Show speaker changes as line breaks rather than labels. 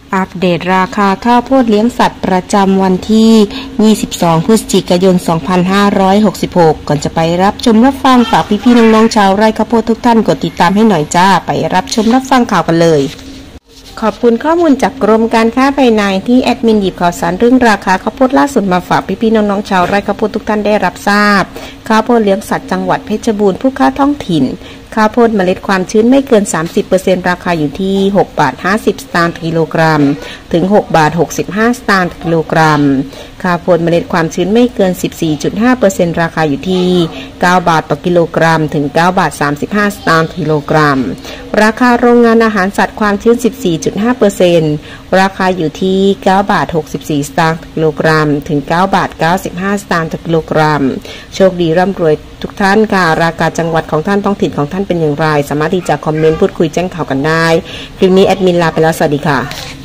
อัปเดตราคาข้าวโพดเลี้ยงสัตว์ประจำวันที่ 22 พฤศจิกายน 2566 ก่อนจะไปรับชมรับฟังฝากพี่ๆน้องๆชาวไร่ข้าวโพดทุกท่านกดติดตามให้หน่อยจ้าไปรับชมรับฟังข่าวกันเลยขอบคุณข้อมูลจากกรมการค้าภายในที่แอดมินหยิบข่าวสารเรื่องราคาข้าวโพดล่าสุดมาฝากพี่ๆน้องๆชาวไร่ข้าวโพดทุกท่านได้รับทราบข้าวโพดเลี้ยงสัตว์จังหวัดเพชรบูรณ์ผู้ค้าท้องถิ่นข้าวโพดเมล็ดความชื้นไม่เกิน 30% ราคาอยู่ที่6 บาท 50 สตางค์กิโลกรัมถึง6 บาท 65 สตางค์กิโลกรัมข้าวโพดเมล็ดความชื้นไม่เกิน 14.5% ราคาอยู่ที่9 บาทต่อกิโลกรัมถึง9 บาท 35 สตางค์กิโลกรัมราคาโรงงานอาหารสัตว์ความชื้น 14.5% ราคาอยู่ที่9 บาท 64 สตางค์กิโลกรัมถึง9 บาท 95 สตางค์กิโลกรัมโชคดีร่ำรวยทุกท่านค่ะราคาจังหวัดของท่านท้องถิ่นของท่านเป็นอย่างไรสามารถที่จะคอมเมนต์พูดคุยแจ้งข่าวกันได้คลิปนี้แอดมินลาไปแล้วสวัสดีค่ะ